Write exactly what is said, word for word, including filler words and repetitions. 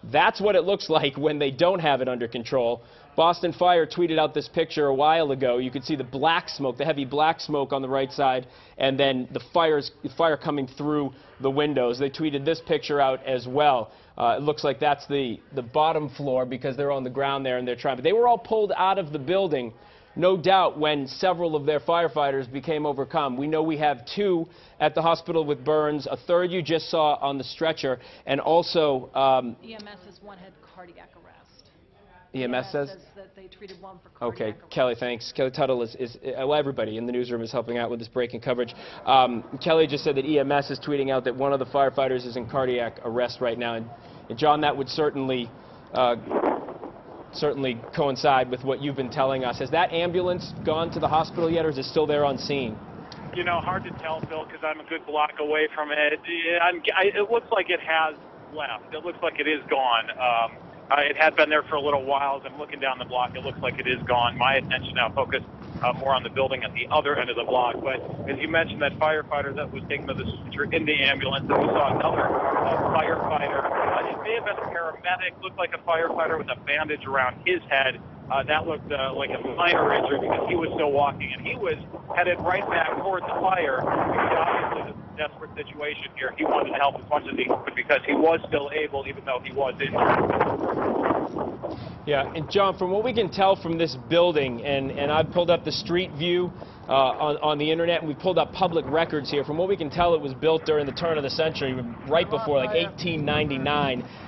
That's what it looks like when they don't have it under control. Boston Fire tweeted out this picture a while ago. You could see the black smoke, the heavy black smoke on the right side, and then the fires, the fire coming through the windows. They tweeted this picture out as well. Uh, it looks like that's the, the bottom floor because they're on the ground there and they're trying. But they were all pulled out of the building, no doubt, when several of their firefighters became overcome. We know we have two at the hospital with burns, a third you just saw on the stretcher, and also um, E M S says one had cardiac arrest. E M S says? says that they treated one for cardiac Okay, arrest. Kelly, thanks. Kelly Tuttle is, is uh, well, everybody in the newsroom is helping out with this breaking coverage. Um, Kelly just said that E M S is tweeting out that one of the firefighters is in cardiac arrest right now. And, and John, that would certainly, uh, certainly coincide with what you've been telling us. Has that ambulance gone to the hospital yet, or is it still there on scene? You know, hard to tell, Phil, because I'm a good block away from it. I'm, I, it looks like it has left. It looks like it is gone. Um, Uh, it had been there for a little while. As I'm looking down the block, it looks like it is gone. My attention now focused uh, more on the building at the other end of the block. But as you mentioned, that firefighter that was taken to the stretcher in the ambulance, and we saw another uh, firefighter. Uh, it may have been a paramedic, looked like a firefighter with a bandage around his head. Uh, that looked uh, like a minor injury because he was still walking, and he was headed right back towards the fire. Obviously, this is a desperate situation here. He wanted to help as much as he could because he was still able, even though he was injured. Yeah, and John, from what we can tell from this building, and, and I've pulled up the street view uh, on, on the internet, and we pulled up public records here. From what we can tell, it was built during the turn of the century, right before like eighteen ninety-nine.